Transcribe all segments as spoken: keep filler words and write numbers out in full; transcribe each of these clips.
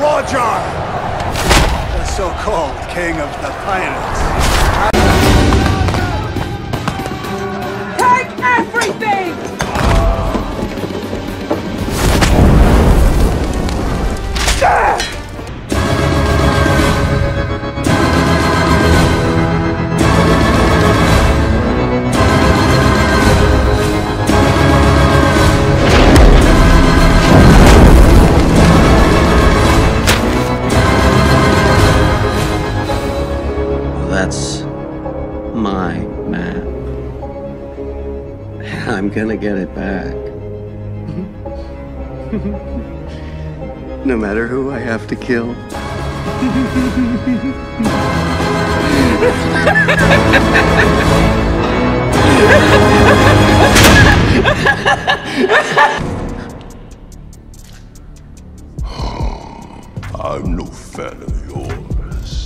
Roger, the so-called king of the pirates. Take everything! That's my map. I'm gonna get it back. No matter who I have to kill. I'm no fan of yours.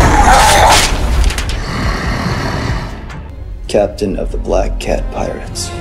Captain of the Black Cat Pirates.